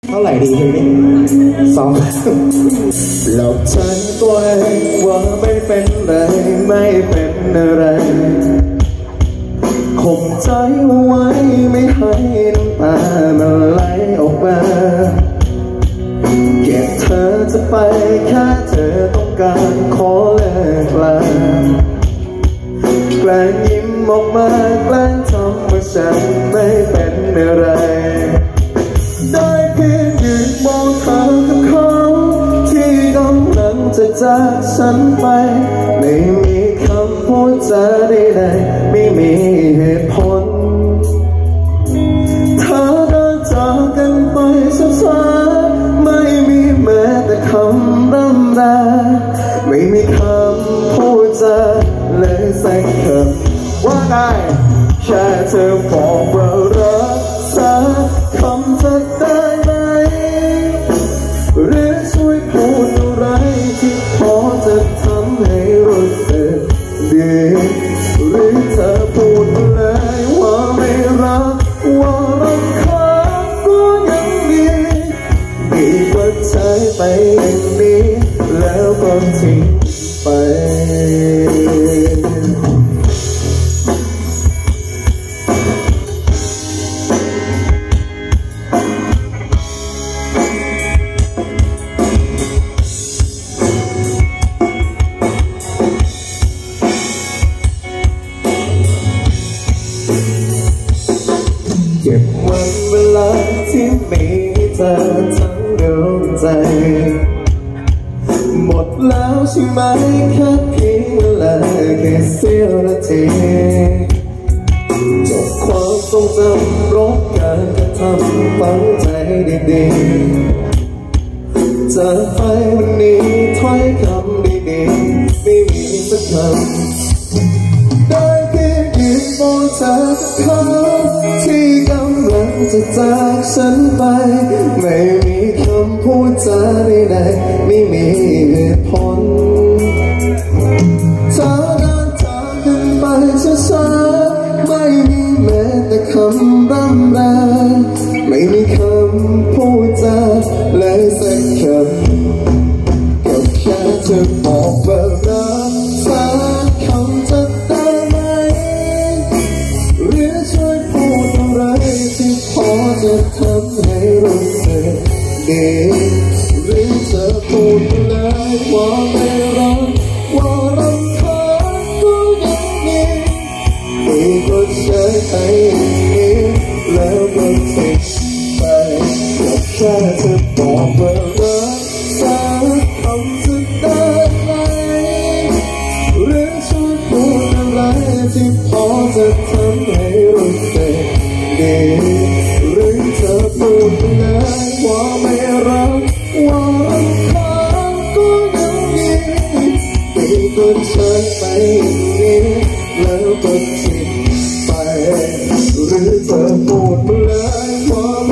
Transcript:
เท่าไหร่ดีเพลงนี้2หลอกฉันตัวเองว่าไม่เป็นไรไม่เป็นอะไรข่มใจไว้ไม่ให้น้ำตามันไหลออกมาเก็บเธอจะไปแค่เธอต้องการขอเลิกลาแกล้งยิ้มออกมาแกล้งทำว่าฉันไม่เป็นอะไรได้เพียงยืนมองเธอกับเขาที่กำลังจะจากฉันไปไม่มีคำพูดจาใดๆไม่มีเหตุผลเธอเดินจากกันไปช้าๆไม่มีแม้แต่คำร่ำลาไม่มีคำพูดจาเลยสักคำว่าไงแค่เธอบอกว่ารักสักคำจะได้ไหมหรือช่วยพูดอะไรที่พอจะทำให้รู้สึกดีหรือเธอพูดเลยว่าไม่รักว่ารำคาญก็ยังดีดีกว่าใช้ไปอย่างนี้แล้วก็ทิ้งไปเก็บวันเวลาที่มีเธอทั้งดวงใจหมดแล้วใช่ไหมแค่เพียงเวลาแค่เสี้ยวนาทีจบความทรงจำรบการกระทำฝังใจดีๆจากไปวันนี้ถ้อยคำดีๆไม่มีสักคำได้เพียงยืนมองเธอกับเขาที่กำลังจะจากฉันไปไม่มีคำพูดจาใดๆไม่มีเหตุผลเธอเดินจากกันไปช้าๆไม่มีแม้แต่คำร่ำลาไม่มีคำพูดจาเลยสักคำก็แค่เธอบอกว่ารักสักคำจะได้ไหมหรือช่วยพูดอะไรที่พอจะทำให้รู้สึกดีหรือเธอพูดเลยว่าไม่รักว่ารำคาญก็ยังดีดีกว่าใช้ไปนี้แล้วก็ทิ้งไปก็แค่เธอบอกว่ารักสักคำจะได้ไหมหรือช่วยพูดอะไรที่พอจะทำให้รู้สึกดีหรือเธอพูดเลยว่าไม่รักว่ารำคาญก็ยังดีดีกว่าใช้ไปนี้แล้วก็ทิ้งไปหรือเธอพูดเลยว่า